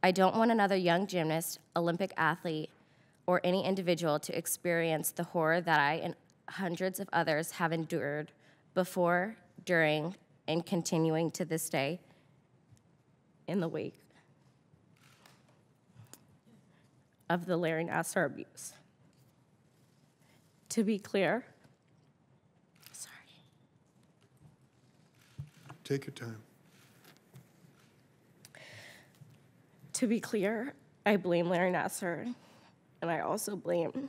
I don't want another young gymnast, Olympic athlete, or any individual to experience the horror that I and hundreds of others have endured before, during, and continuing to this day in the wake of the Larry Nassar abuse. To be clear, sorry. Take your time. To be clear, I blame Larry Nassar, and I also blame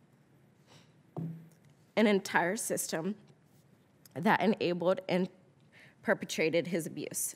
an entire system that enabled and perpetrated his abuse.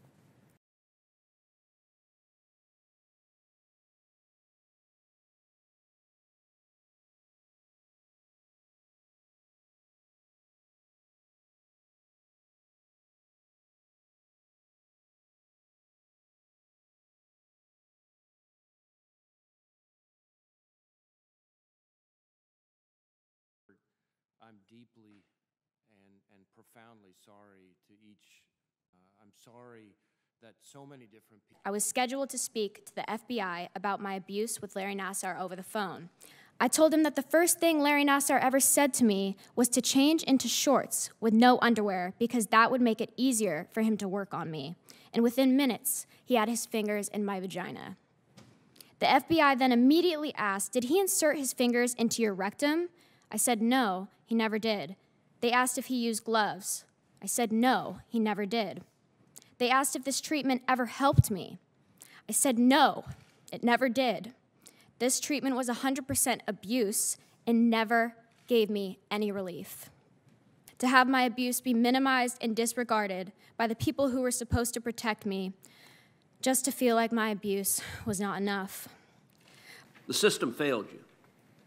I'm deeply and profoundly sorry to each. I'm sorry that so many different people. I was scheduled to speak to the FBI about my abuse with Larry Nassar over the phone. I told him that the first thing Larry Nassar ever said to me was to change into shorts with no underwear because that would make it easier for him to work on me. And within minutes, he had his fingers in my vagina. The FBI then immediately asked, "Did he insert his fingers into your rectum?" I said, "No, he never did." They asked if he used gloves. I said, "No, he never did." They asked if this treatment ever helped me. I said, "No, it never did." This treatment was 100% abuse and never gave me any relief. To have my abuse be minimized and disregarded by the people who were supposed to protect me, just to feel like my abuse was not enough. The system failed you.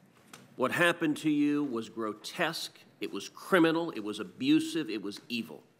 What happened to you was grotesque, it was criminal, it was abusive, it was evil.